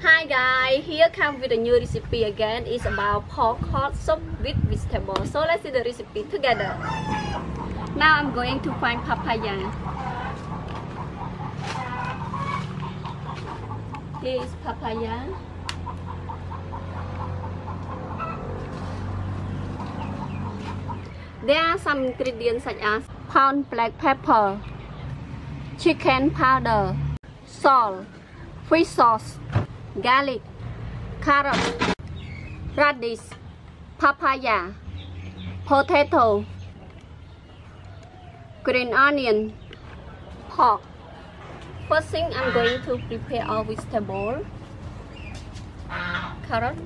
Hi guys, here come with a new recipe again. It's about pork hot soup with vegetables. So let's see the recipe together. Now I'm going to find papaya. Here is papaya. There are some ingredients such as pound black pepper, chicken powder, salt, fish sauce, garlic, carrot, radish, papaya, potato, green onion, pork. First thing, I'm going to prepare our vegetable, carrot,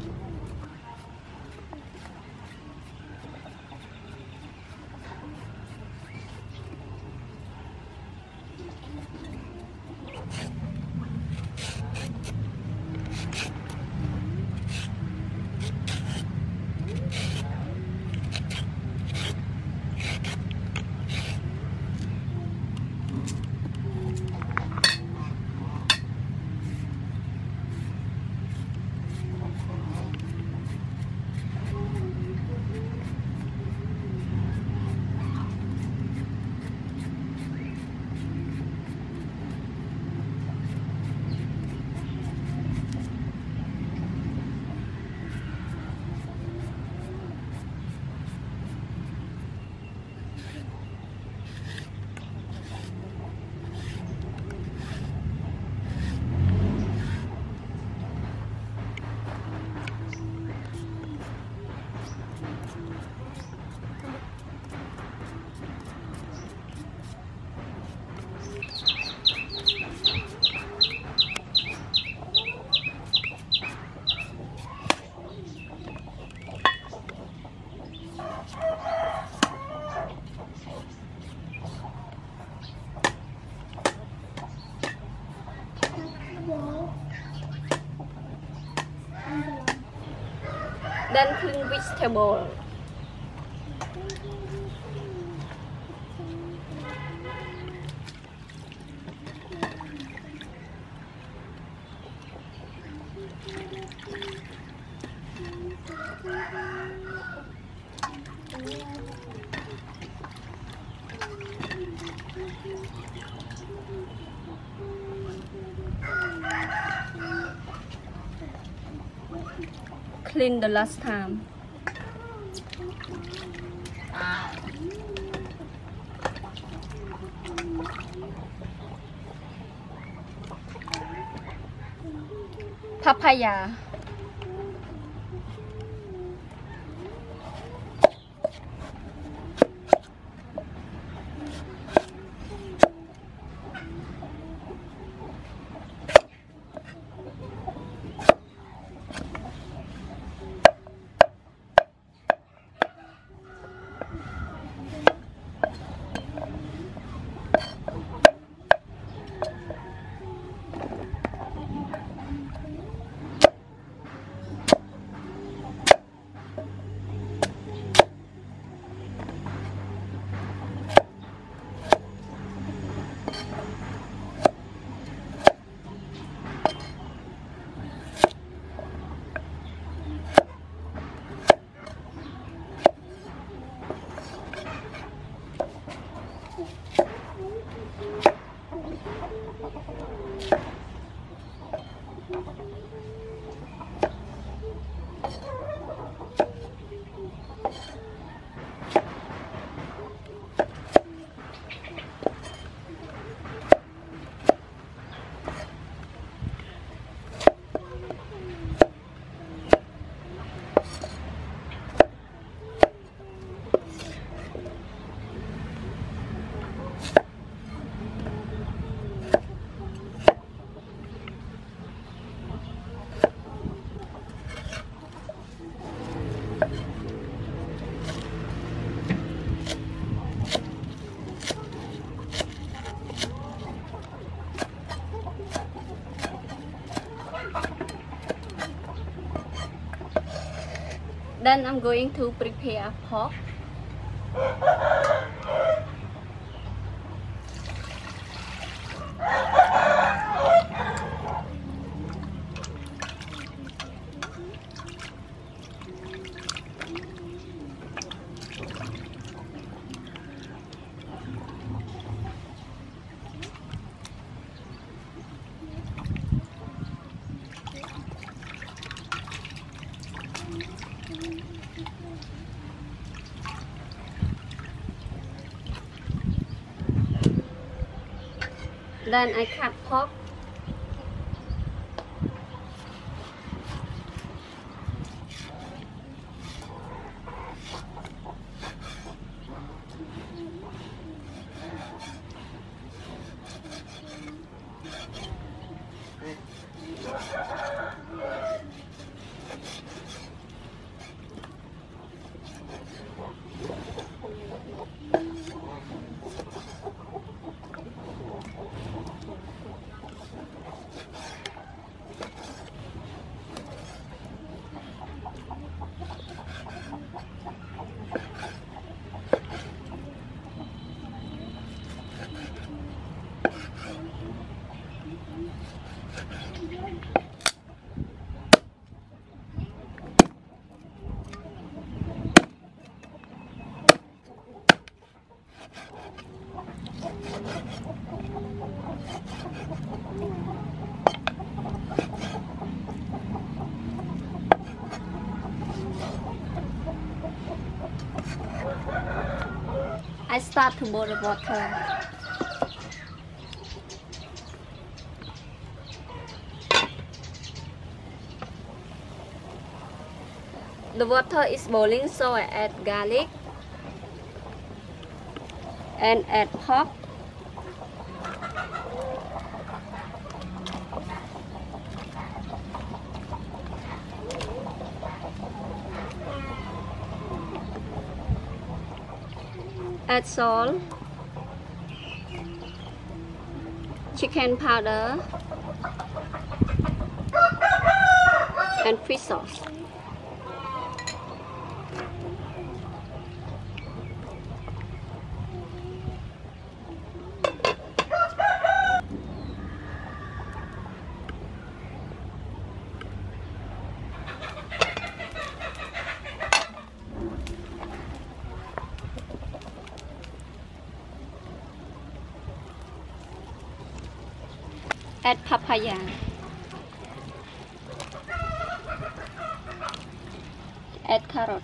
then clean vegetable. Clean the last time. Papaya. Then I'm going to prepare pork. Then I cut pork. I start to boil the water. The water is boiling, so I add garlic and add pork. Add salt, chicken powder, and fish sauce. Add papaya. Add carrot.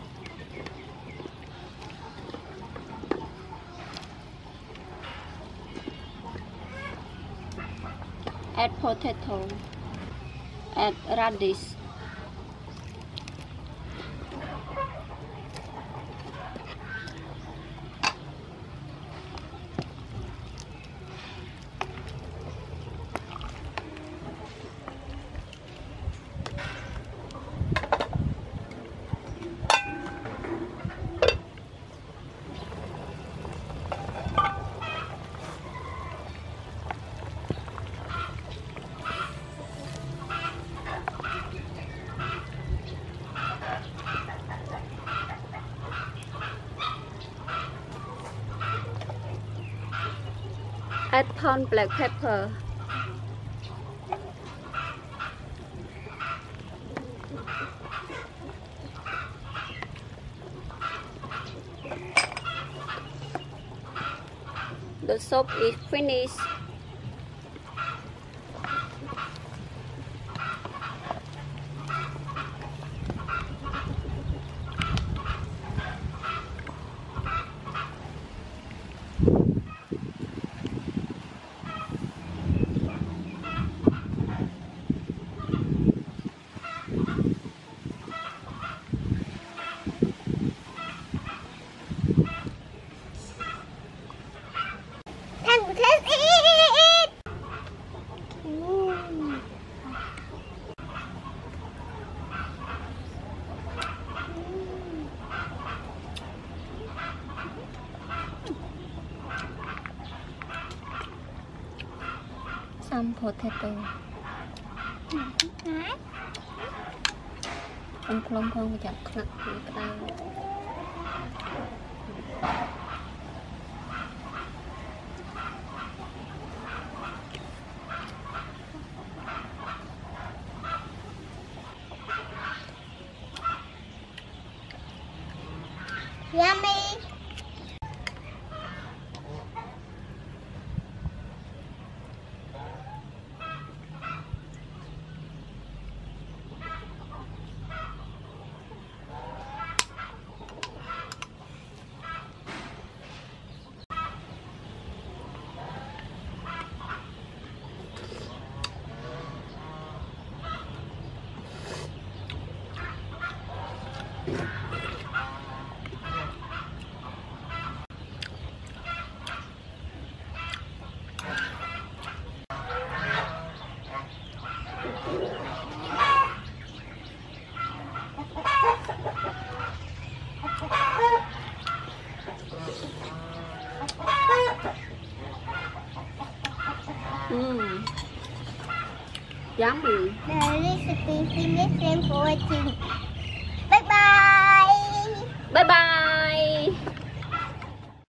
Add potato. Add radish. Add pound black pepper. The soup is finished. Some potato. Ông không không chặt nặng cái Yummy. Yummy. The recipe finished. Thanks for watching.